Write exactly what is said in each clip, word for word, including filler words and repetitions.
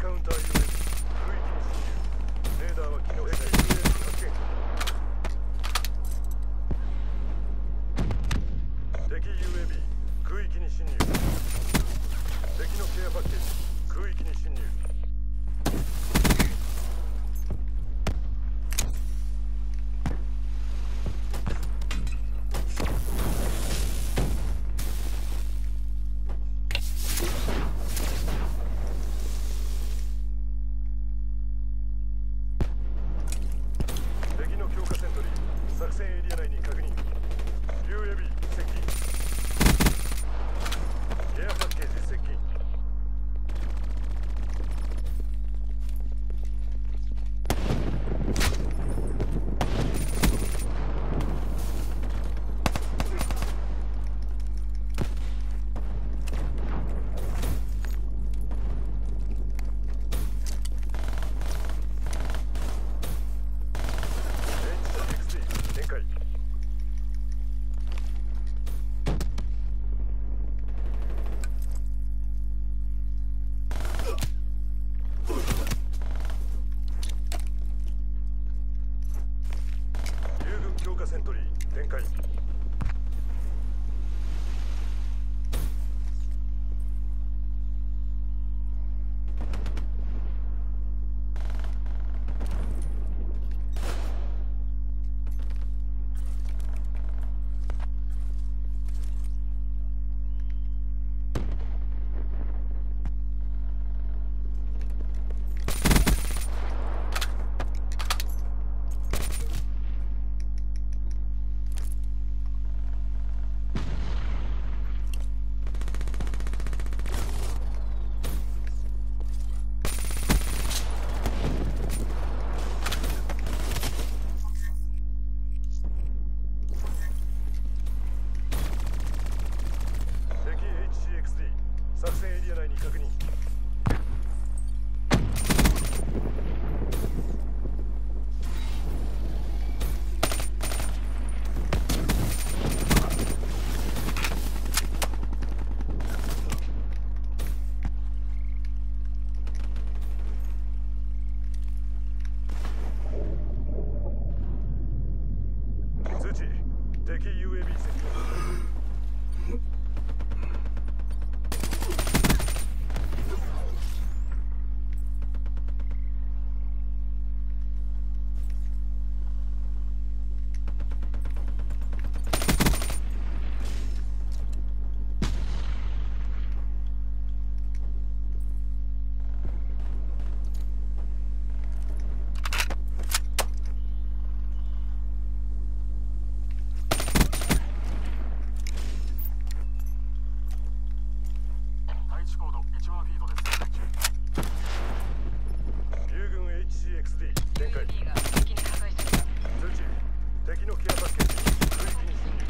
カウンター ユーエービー 空域に侵入。レーダーは機能しない。 ユーエービー 発見。敵 ユーエービー 空域に侵入。敵のケアパッケージ空域に侵入。作戦エリア内に確認。 ユーエービー 接近。エアパッケージ接近。セントリー展開。作戦エリア内に確認。通知、敵 ユーエービー 接近。友軍 エイチシーエックスディー 展開。通知、敵のケアパッケージ空域に侵入。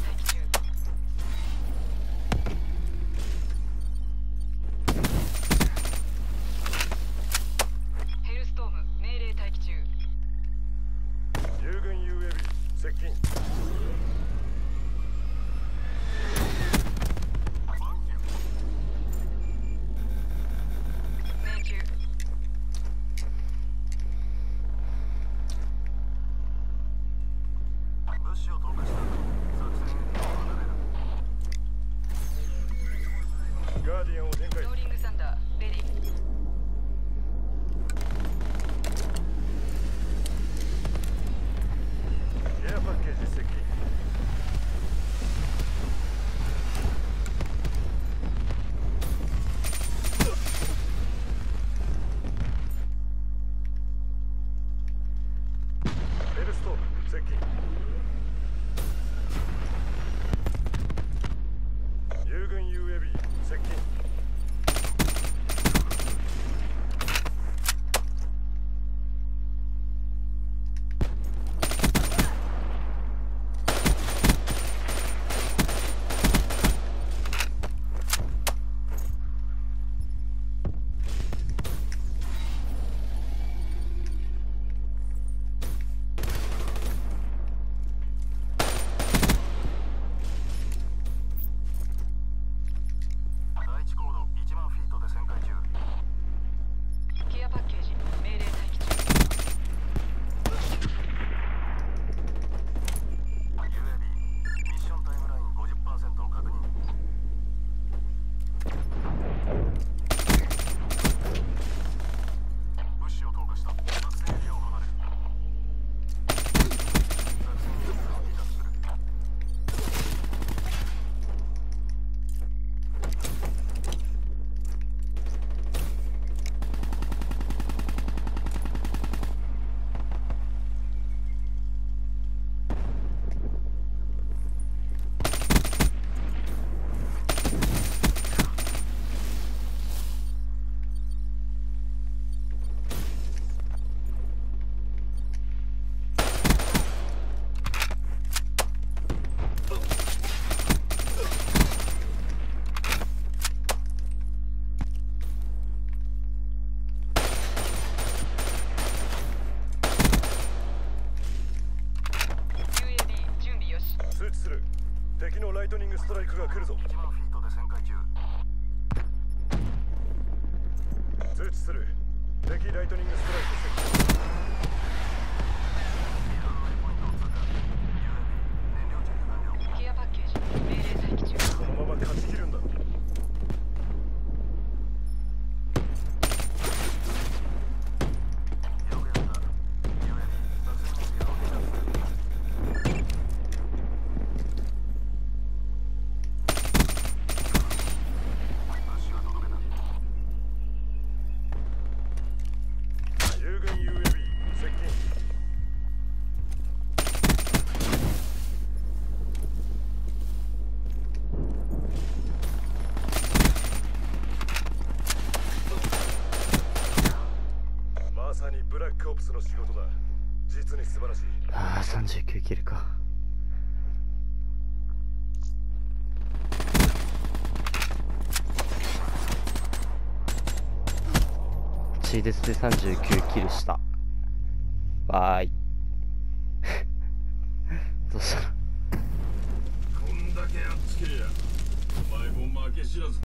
ヘルストーム命令待機中。 友軍 ユーエービー 接近。ガーディアンを展開。 ローリングサンダーレディ。 エアパッケージ接近。ヘルストーム接近。友軍 ユーエービー 接近。 来るぞ。 いちまんフィートで旋回中。 通知する。敵ライトニングストライク接近。 ランウェイポイントを通過。 ユーエービー 燃料チェック完了。 ケアパッケージ命令待機中。 このまま勝ち切るんだ。 よくやった。 ユーエービー 作戦目標を離脱する。物資は届けた。 友軍 ユーエービー 接近。まさにブラックオプスの仕事だ。実に素晴らしい。 ああさんじゅうきゅうキルか。血絶でさんじゅうきゅうキルした。わーいどうしたの。 こんだけやっつけりゃお前も負け知らず